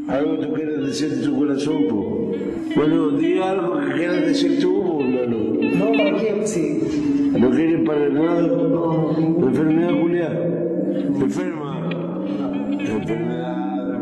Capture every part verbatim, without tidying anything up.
Algo tú quieres decir de tu corazón, po. Bueno, di algo que quieras decir tú, po, hermano. No, ¿para qué? Sí. ¿No quieres para nada? No, ningún. ¿Enfermedad, Julia? ¿Enferma? Enfermedad.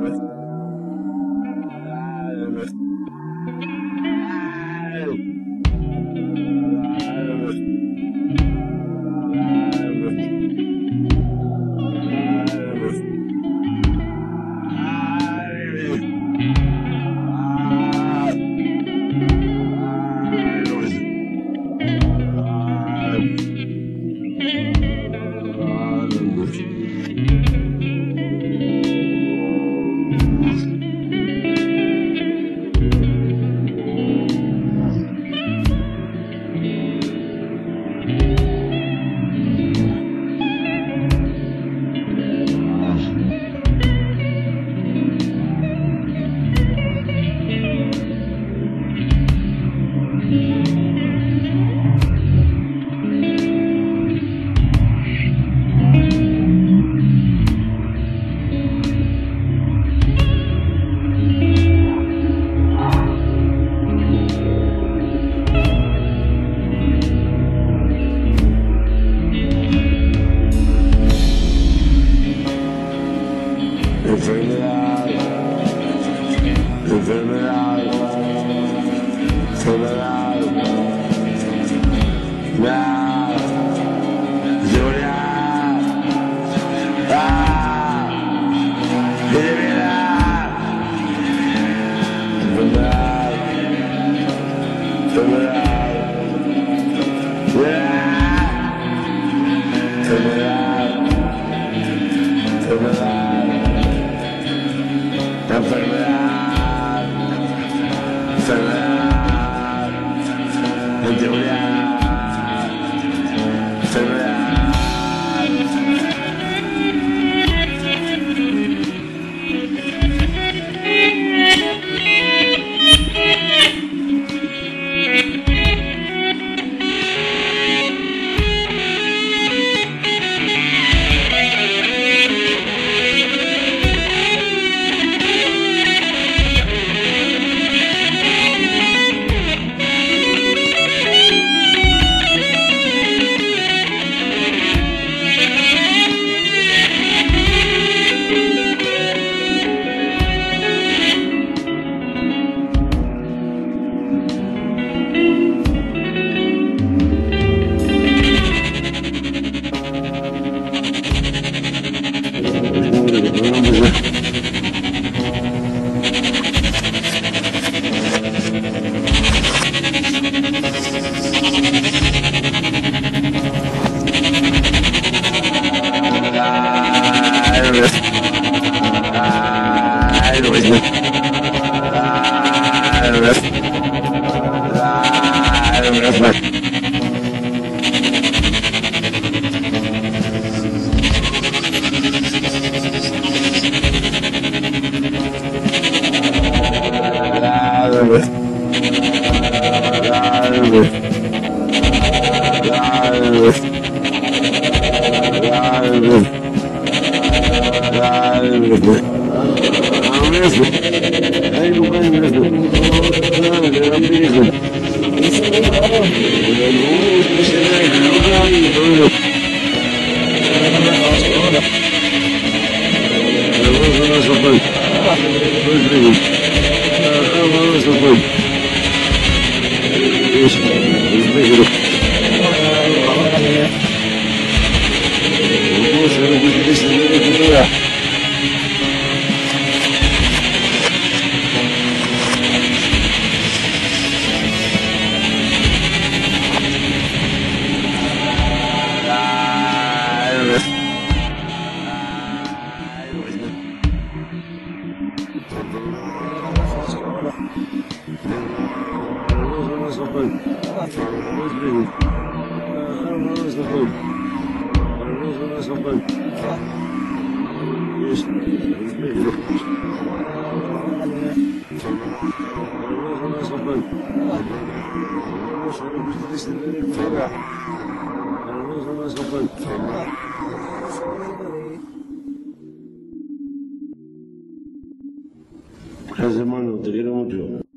Enfermedad, enfermedad, enfermedad, nada, llorar, ah, enfermedad, enfermedad, enfermedad, enfermedad, enfermedad. Enfermedad, enfermedad, antigüedad, enfermedad. Gracias, hermano, te quiero mucho.